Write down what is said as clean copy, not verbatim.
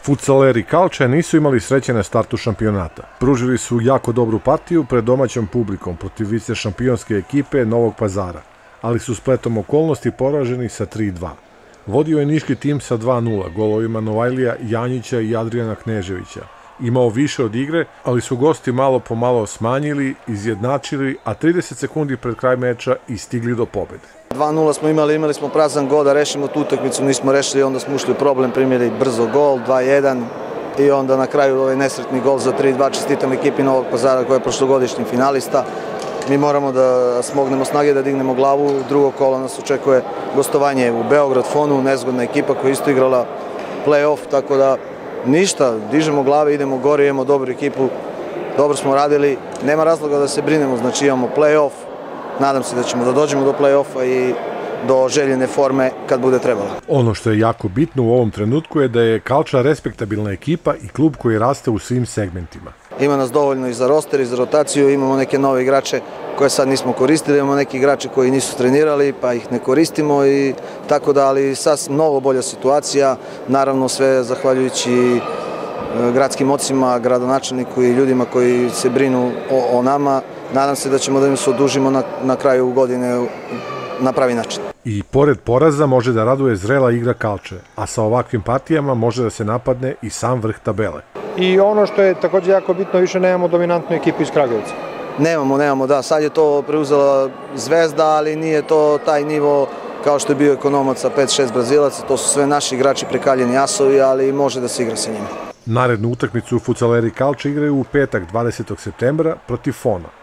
Futsaleri Kalče nisu imali sreće na startu šampionata. Pružili su jako dobru partiju pred domaćom publikom protiv vice šampionske ekipe Novog Pazara, ali su spletom okolnosti poraženi sa 3:2. Vodio je niški tim sa 2:0 golovima Novajlija Janjića i Adrijana Kneževića. Imao više od igre, ali su gosti malo po malo smanjili, izjednačili, a 30 sekundi pred kraj meča i stigli do pobede. 2:0 smo imali smo prazan gol da rešimo tu utakmicu, nismo rešili, onda smo ušli u problem, primili brzo gol, 2:1 i onda na kraju ovaj nesretni gol za 3:2. Čestitam ekipi Novog Pazara koja je prošlogodišnji finalista. Mi moramo da smognemo snage, da dignemo glavu. Drugo kolo nas očekuje gostovanje u Beograd Fonu, nezgodna ekipa koja je isto igrala play-off, tako da ništa, dižemo glave, idemo gore, imamo dobru ekipu, dobro smo radili, nema razloga da se brinemo, znači imamo play-off, nadam se da ćemo da dođemo do play-offa i do željene forme kad bude trebalo. Ono što je jako bitno u ovom trenutku je da je Kalča respektabilna ekipa i klub koji raste u svim segmentima. Ima nas dovoljno i za roster i za rotaciju, imamo neke nove igrače koje sad nismo koristili, imamo neki igrače koji nisu trenirali pa ih ne koristimo i tako da, ali sad mnogo bolja situacija, naravno sve zahvaljujući gradskim ocima, gradonačelniku i ljudima koji se brinu o nama. Nadam se da ćemo da im se odužimo na kraju godine na pravi način. I pored poraza može da raduje zrela igra Kalče, a sa ovakvim partijama može da se napadne i sam vrh tabele. I ono što je takođe jako bitno, više nemamo dominantnu ekipu iz Kragujevca. Nemamo, da, sad je to preuzela Zvezda, ali nije to taj nivo kao što je bio Ekonomac sa 5-6 Brazilaca, to su sve naši igrači, prekaljeni asovi, ali može da se igra sa njima. Narednu utakmicu futsaleri Kalče igraju u petak 20. septembra protiv Fona.